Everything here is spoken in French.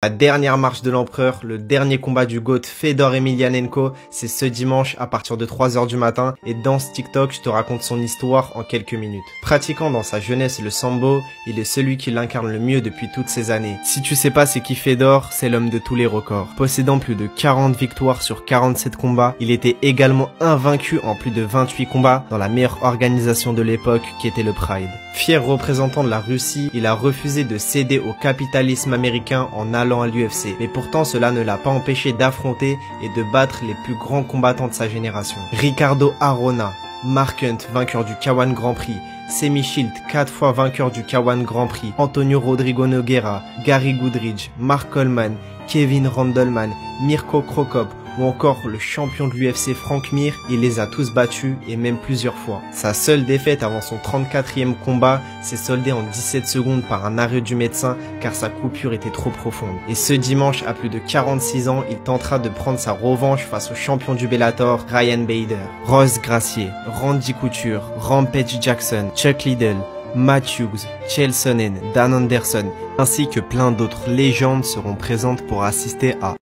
La dernière marche de l'empereur, le dernier combat du GOAT Fedor Emelianenko, c'est ce dimanche à partir de 3 h du matin et dans ce TikTok, je te raconte son histoire en quelques minutes. Pratiquant dans sa jeunesse le sambo, il est celui qui l'incarne le mieux depuis toutes ces années. Si tu sais pas c'est qui Fedor, c'est l'homme de tous les records. Possédant plus de 40 victoires sur 47 combats, il était également invaincu en plus de 28 combats dans la meilleure organisation de l'époque qui était le Pride. Fier représentant de la Russie, il a refusé de céder au capitalisme américain en allant à l'UFC. Mais pourtant, cela ne l'a pas empêché d'affronter et de battre les plus grands combattants de sa génération. Ricardo Arona, Mark Hunt, vainqueur du K1 Grand Prix, Semmy Schilt, 4 fois vainqueur du K1 Grand Prix, Antonio Rodrigo Nogueira, Gary Goodridge, Mark Coleman, Kevin Randleman, Mirko Cro Cop ou encore le champion de l'UFC Frank Mir, il les a tous battus et même plusieurs fois. Sa seule défaite avant son 34e combat s'est soldée en 17 secondes par un arrêt du médecin car sa coupure était trop profonde. Et ce dimanche, à plus de 46 ans, il tentera de prendre sa revanche face au champion du Bellator, Ryan Bader. Royce Gracie, Randy Couture, Rampage Jackson, Chuck Liddell, Matt Hughes, Chael Sonnen, Dan Anderson, ainsi que plein d'autres légendes seront présentes pour assister à